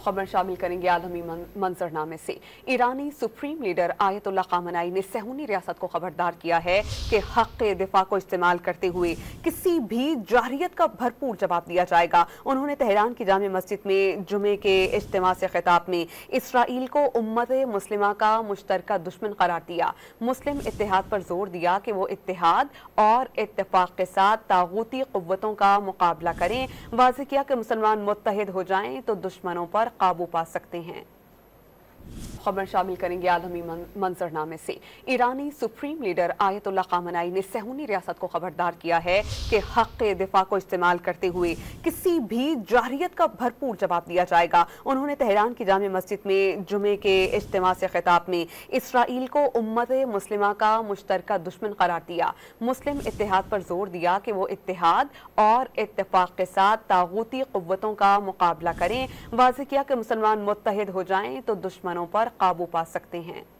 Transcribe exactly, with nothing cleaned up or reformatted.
खबर शामिल करेंगे आलमी मंजरनामे से। ईरानी सुप्रीम लीडर आयतुल्लाह खामनेई ने सहूनी रियासत को खबरदार किया है कि हक़ दिफा को इस्तेमाल करते हुए किसी भी जारहियत का भरपूर जवाब दिया जाएगा। उन्होंने तेहरान की जामे मस्जिद में जुमे के इज्तिमा से खिताब में इसराइल को उम्मत मुस्लिमा का मुश्तरका दुश्मन करार दिया। मुस्लिम इत्तेहाद पर जोर दिया कि वो इत्तेहाद और इत्तेफाक के साथ तागूती कुव्वतों का मुकाबला करें। वाज़ेह किया कि मुसलमान मुत्तहिद हो जाएं तो दुश्मनों पर काबू पा सकते हैं। खबर शामिल करेंगे आलमी मंजरनामे से। ईरानी सुप्रीम लीडर आयतुल्लाह खामनेई ने सहूनी रियासत को खबरदार किया है कि हक़ दिफा को इस्तेमाल करते हुए किसी भी जारहियत का भरपूर जवाब दिया जाएगा। उन्होंने तेहरान की जामे मस्जिद में जुमे के इज्तिमा से खिताब में इसराइल को उम्मत मुस्लिमा का मुश्तरका दुश्मन करार दिया। मुस्लिम इत्तेहाद पर जोर दिया कि वो इत्तेहाद और इत्तेफाक के साथ तागूती कुव्वतों का मुकाबला करें। वाज़ेह किया कि मुसलमान मुत्तहिद हो जाएं तो दुश्मनों पर काबू पा सकते हैं।